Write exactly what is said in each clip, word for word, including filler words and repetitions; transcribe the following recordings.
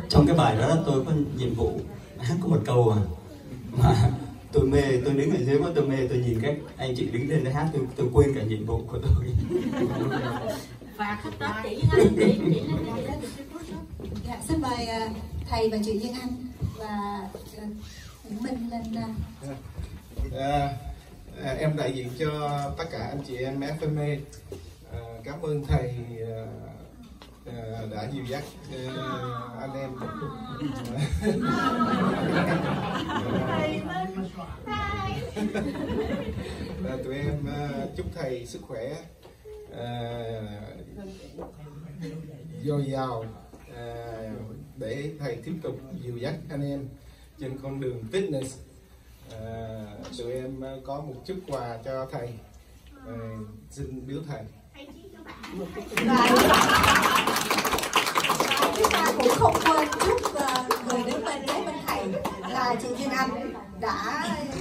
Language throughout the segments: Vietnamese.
trong cái bài đó tôi có nhiệm vụ hát có một câu à, mà tôi mê, tôi đứng ở dưới mà tôi mê, tôi nhìn các anh chị đứng lên để hát, tôi tôi quên cả nhiệm vụ của tôi. Và khách đó chỉ anh chị chị Dạ, xin mời thầy và chị Duyên Anh và Nguyễn Minh lên. À, à, em đại diện cho tất cả anh chị em ép em a. À, cảm ơn thầy à, à, đã dìu dắt à, anh em. À, tụi em à, chúc thầy sức khỏe à, dồi dào à, để thầy tiếp tục dìu dắt anh em trên con đường fitness. À, tụi em có một chút quà cho thầy, à, xin biếu thầy. Và chúng ta cũng không quên chúc uh, người đứng bên kế bên thầy là chị Duyên Anh đã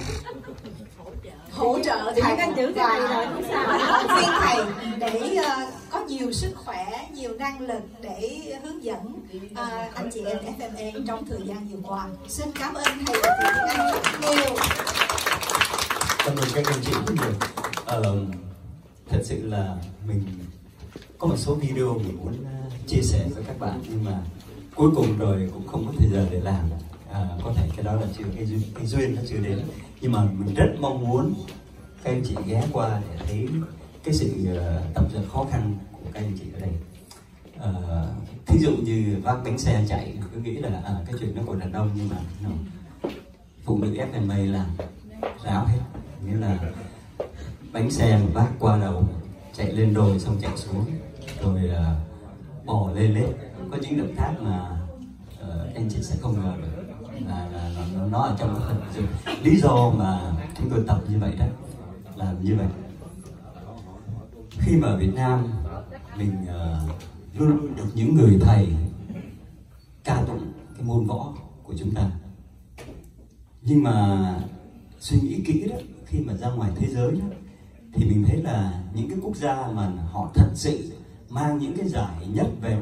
hỗ trợ thầy và khuyên thầy để uh, có nhiều sức khỏe, nhiều năng lực để hướng dẫn uh, anh chị em ép em a trong thời gian vừa qua. Xin cảm ơn thầy và chị Duyên Anh rất nhiều. Cảm ơn các anh chị rất nhiều. Ờ, thật sự là mình có một số video mình muốn chia sẻ với các bạn, nhưng mà cuối cùng rồi cũng không có thời giờ để làm. À, có thể cái đó là chưa cái duyên, cái duyên nó chưa đến, nhưng mà mình rất mong muốn các anh chị ghé qua để thấy cái sự uh, tập luyện khó khăn của các anh chị ở đây. Uh, thí dụ như vác bánh xe chạy cứ nghĩ là à, cái chuyện nó còn đàn ông, nhưng mà no. Phụ nữ ép em a làm ráo hết, nghĩa là bánh xe vác qua đầu, chạy lên đồi xong chạy xuống, rồi uh, bò lên lên, có những động tác mà uh, anh chị sẽ không ngờ được là, là, là nó, nó ở trong phần dụng. Lý do mà chúng tôi tập như vậy đó là như vậy. Khi mà ở Việt Nam mình uh, luôn luôn được những người thầy ca tụng cái môn võ của chúng ta, nhưng mà suy nghĩ kỹ đó, khi mà ra ngoài thế giới đó, thì mình thấy là những cái quốc gia mà họ thật sự mang những cái giải nhất về,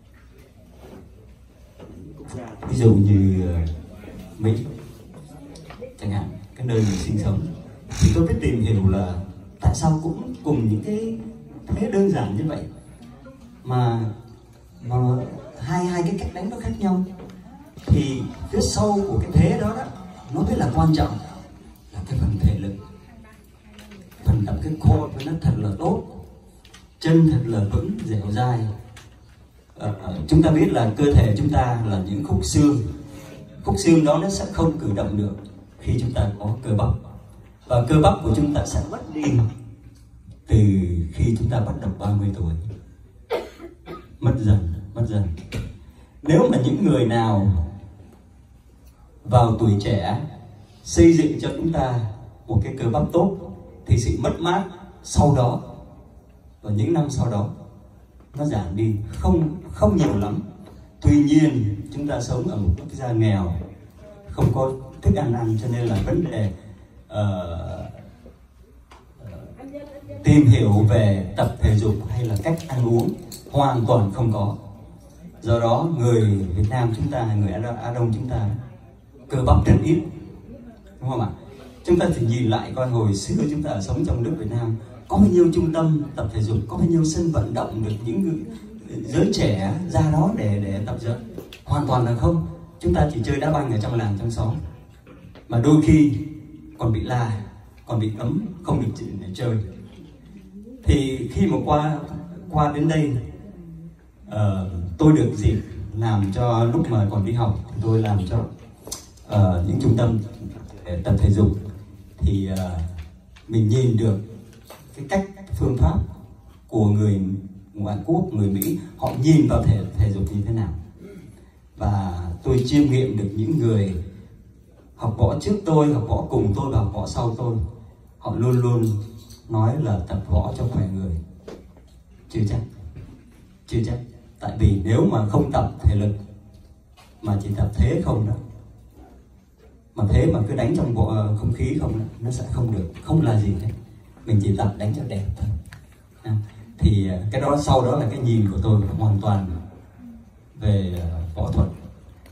ví dụ như Mỹ chẳng hạn, cái nơi mình sinh sống, thì tôi biết tìm hiểu là tại sao cũng cùng những cái thế đơn giản như vậy mà mà hai hai cái cách đánh nó khác nhau. Thì phía sau của cái thế đó đó, nó mới là quan trọng, là cái phần thể lực, phần tập cái core nó thật là tốt, chân thật là vững dẻo dai. Ờ, chúng ta biết là cơ thể chúng ta là những khúc xương, khúc xương đó nó sẽ không cử động được khi chúng ta có cơ bắp, và cơ bắp của chúng ta sẽ mất đi từ khi chúng ta bắt đầu ba mươi tuổi, mất dần mất dần. Nếu mà những người nào vào tuổi trẻ xây dựng cho chúng ta một cái cơ bắp tốt, thì sự mất mát sau đó và những năm sau đó nó giảm đi không không nhiều lắm. Tuy nhiên chúng ta sống ở một quốc gia nghèo, không có thức ăn ăn, cho nên là vấn đề uh, tìm hiểu về tập thể dục hay là cách ăn uống hoàn toàn không có. Do đó người Việt Nam chúng ta, người Á Đông chúng ta cơ bắp rất ít, đúng không ạ? Chúng ta chỉ nhìn lại coi hồi xưa chúng ta sống trong nước Việt Nam có bao nhiêu trung tâm tập thể dục, có bao nhiêu sân vận động được những người, giới trẻ ra đó để để tập luyện. Hoàn toàn là không. Chúng ta chỉ chơi đá banh ở trong làng trong xóm, mà đôi khi còn bị la, còn bị cấm không được để chơi. Thì khi mà qua qua đến đây, uh, tôi được dịp làm cho, lúc mà còn đi học thì tôi làm cho uh, những trung tâm để tập thể dục, thì uh, mình nhìn được cái cách phương pháp của người ngoại quốc, người Mỹ, họ nhìn vào thể thể dục như thế nào. Và tôi chiêm nghiệm được những người học võ trước tôi, học võ cùng tôi và học võ sau tôi, họ luôn luôn nói là tập võ cho khỏe người. Chưa chắc, chưa chắc. Tại vì nếu mà không tập thể lực mà chỉ tập thế không đó, mà thế mà cứ đánh trong bộ không khí không, nó sẽ không được, không là gì hết. Mình chỉ tập đánh cho đẹp thôi. Thì cái đó sau đó là cái nhìn của tôi hoàn toàn về võ thuật.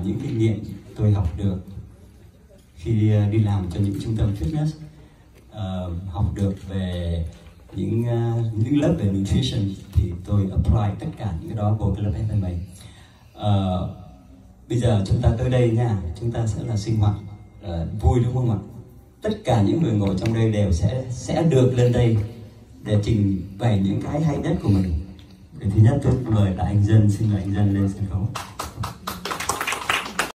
những kinh nghiệm tôi học được khi đi làm cho những trung tâm fitness, uh, học được về những uh, những lớp về nutrition thì tôi apply tất cả những cái đó vào cái lớp ép em a. Uh, bây giờ chúng ta tới đây nha, chúng ta sẽ là sinh hoạt uh, vui đúng không ạ? Tất cả những người ngồi trong đây đều sẽ sẽ được lên đây để trình bày những cái hay nhất của mình. Để thứ nhất tôi mời đại anh Dân, xin mời anh Dân lên sân khấu.